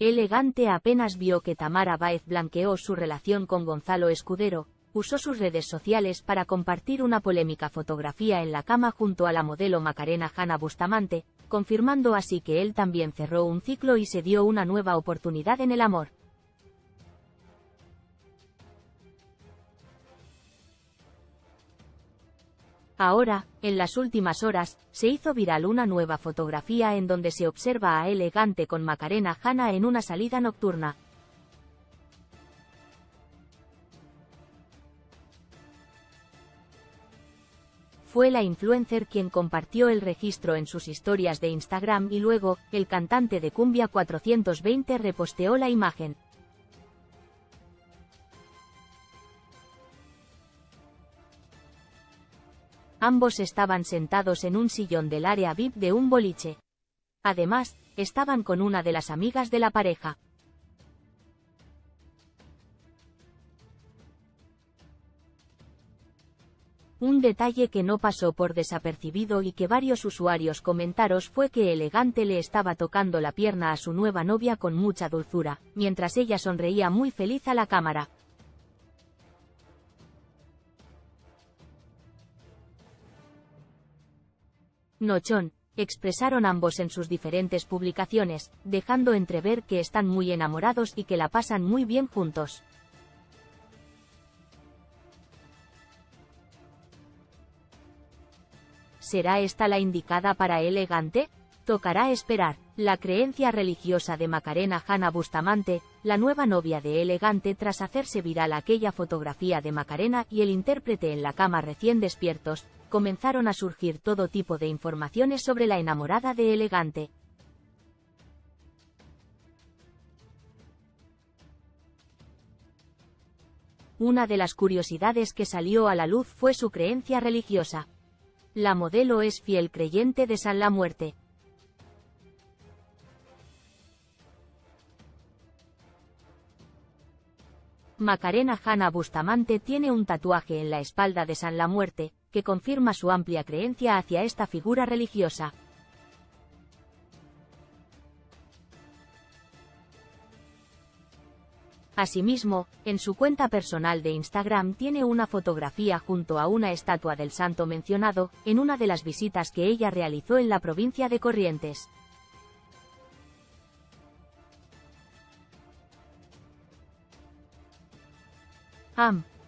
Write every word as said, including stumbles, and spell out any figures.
Elegante apenas vio que Tamara Báez blanqueó su relación con Gonzalo Escudero, usó sus redes sociales para compartir una polémica fotografía en la cama junto a la modelo Macarena Hanna Bustamante, confirmando así que él también cerró un ciclo y se dio una nueva oportunidad en el amor. Ahora, en las últimas horas, se hizo viral una nueva fotografía en donde se observa a Elegante con Macarena Hanna en una salida nocturna. Fue la influencer quien compartió el registro en sus historias de Instagram y luego, el cantante de Cumbia cuatrocientos veinte reposteó la imagen. Ambos estaban sentados en un sillón del área V I P de un boliche. Además, estaban con una de las amigas de la pareja. Un detalle que no pasó por desapercibido y que varios usuarios comentaron fue que Elegante le estaba tocando la pierna a su nueva novia con mucha dulzura, mientras ella sonreía muy feliz a la cámara. Nochón, expresaron ambos en sus diferentes publicaciones, dejando entrever que están muy enamorados y que la pasan muy bien juntos. ¿Será esta la indicada para Elegante? Tocará esperar. La creencia religiosa de Macarena Hanna Bustamante, la nueva novia de Elegante tras hacerse viral aquella fotografía de Macarena y el intérprete en la cama recién despiertos, comenzaron a surgir todo tipo de informaciones sobre la enamorada de Elegante. Una de las curiosidades que salió a la luz fue su creencia religiosa. La modelo es fiel creyente de San la Muerte. Macarena Hanna Bustamante tiene un tatuaje en la espalda de San la Muerte, que confirma su amplia creencia hacia esta figura religiosa. Asimismo, en su cuenta personal de Instagram tiene una fotografía junto a una estatua del santo mencionado, en una de las visitas que ella realizó en la provincia de Corrientes. Am.